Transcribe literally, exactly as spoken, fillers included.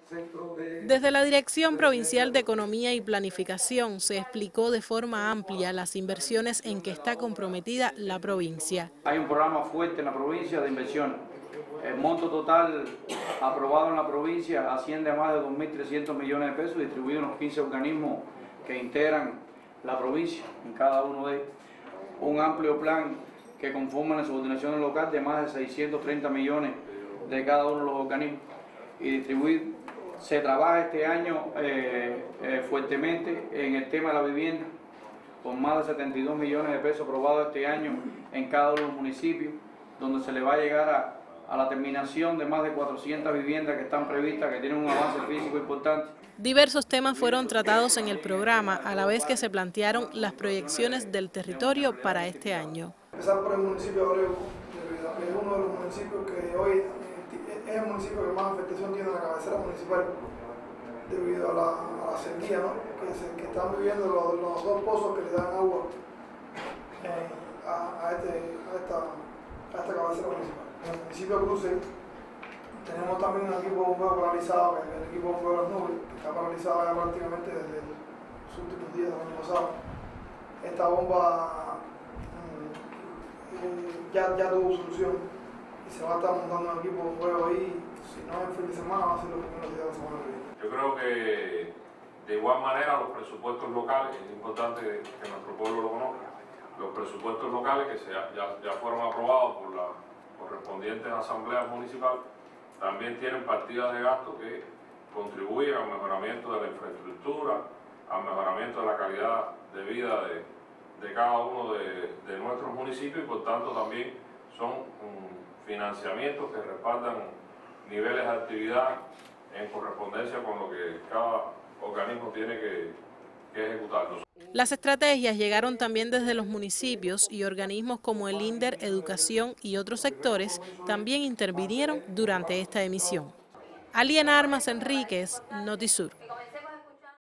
Desde la Dirección Provincial de Economía y Planificación se explicó de forma amplia las inversiones en que está comprometida la provincia. Hay un programa fuerte en la provincia de inversión. El monto total aprobado en la provincia asciende a más de dos mil trescientos millones de pesos, distribuidos en los quince organismos que integran la provincia, en cada uno de ellos. Un amplio plan que conforma la subordinación local de más de seiscientos treinta millones de cada uno de los organismos y distribuir. Se trabaja este año eh, eh, fuertemente en el tema de la vivienda, con más de setenta y dos millones de pesos aprobados este año en cada uno de los municipios, donde se le va a llegar a, a la terminación de más de cuatrocientas viviendas que están previstas, que tienen un avance físico importante. Diversos temas fueron tratados en el programa, a la vez que se plantearon las proyecciones del territorio para este año. Empezar por el municipio de Abreu, que es uno de los municipios que hoy es el municipio que más afectación tiene en la cabecera municipal debido a la, a la sequía, ¿no? que, se, que están viviendo los, los dos pozos que le dan agua eh, a, a, este, a, esta, a esta cabecera municipal. En el municipio de Cruces tenemos también un equipo de bombeo paralizado, que es el equipo de bombeo de las nubes, que está paralizado ya prácticamente desde los últimos días del año pasado. Esta bomba mmm, ya, ya tuvo solución. Y se va a estar montando un equipo de juego ahí, si no es el fin de semana, va a ser los primeros días de la semana que viene. Yo creo que de igual manera los presupuestos locales, es importante que nuestro pueblo lo conozca, los presupuestos locales que se, ya, ya fueron aprobados por las correspondientes asambleas municipales, también tienen partidas de gasto que contribuyen al mejoramiento de la infraestructura, al mejoramiento de la calidad de vida de, de cada uno de, de nuestros municipios y por tanto también son um, financiamientos que respaldan niveles de actividad en correspondencia con lo que cada organismo tiene que, que ejecutar. Las estrategias llegaron también desde los municipios y organismos como el INDER, Educación y otros sectores también intervinieron durante esta emisión. Aliena Armas Enríquez, Notisur.